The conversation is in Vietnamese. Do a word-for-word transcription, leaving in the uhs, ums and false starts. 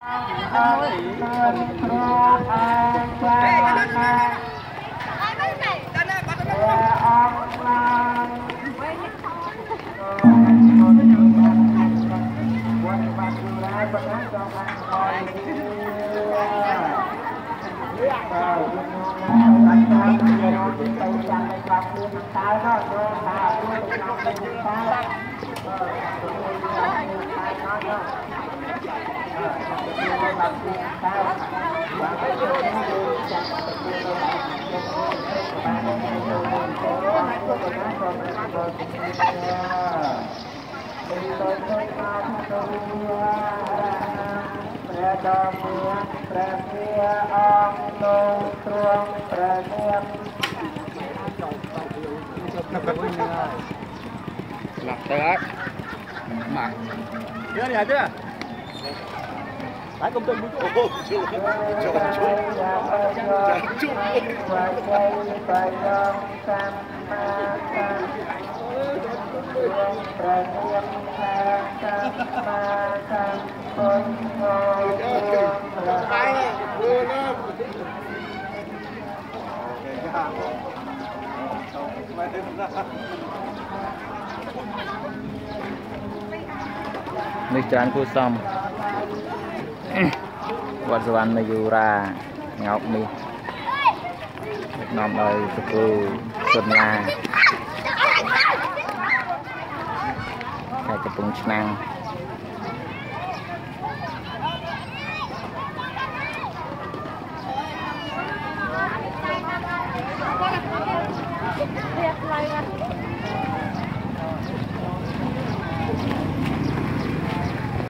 Lạc tới mà chưa này chưa tái công tâm cho chú cho chú nước tràn cua sông vật vạn này dù ra ngọc mi nằm đời từ xuân la hay tập trung năng